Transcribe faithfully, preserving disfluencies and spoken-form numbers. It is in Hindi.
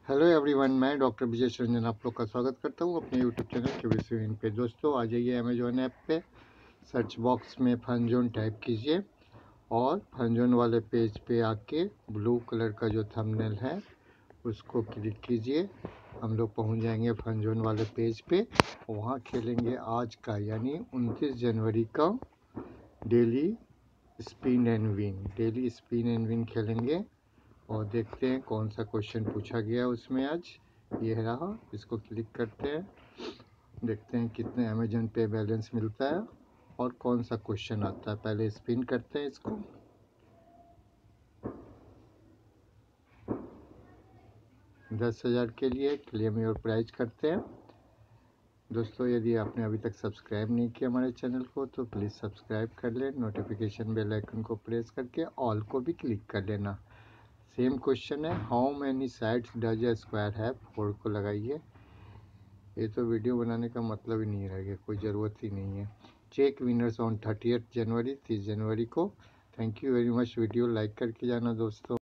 हेलो एवरीवन, मैं डॉक्टर विजय रंजन आप लोग का स्वागत करता हूं अपने यूट्यूब चैनल के विषय पे। दोस्तों आ जाइए अमेजोन ऐप पे, सर्च बॉक्स में फन जोन टाइप कीजिए और फन जोन वाले पेज पे आके ब्लू कलर का जो थंबनेल है उसको क्लिक कीजिए। हम लोग पहुंच जाएंगे फन जोन वाले पेज पे। वहां खेलेंगे आज का यानी उनतीस जनवरी का daily spin and win daily spin and win खेलेंगे और देखते हैं कौन सा क्वेश्चन पूछा गया उसमें आज। ये रहा, इसको क्लिक करते हैं, देखते हैं कितने अमेजन पे बैलेंस मिलता है और कौन सा क्वेश्चन आता है। पहले स्पिन करते हैं इसको। दस हज़ार के लिए क्लेम योर प्राइज करते हैं। दोस्तों यदि आपने अभी तक सब्सक्राइब नहीं किया हमारे चैनल को तो प्लीज़ सब्सक्राइब कर लें। नोटिफिकेशन बेल आइकन को प्रेस करके ऑल को भी क्लिक कर लेना। सेम क्वेश्चन है, how many sides does a square have. Four को लगाइए। ये तो वीडियो बनाने का मतलब ही नहीं रह गया, कोई ज़रूरत ही नहीं है। Check winners on thirtieth January तीस जनवरी को। Thank you very much. Video like करके जाना दोस्तों।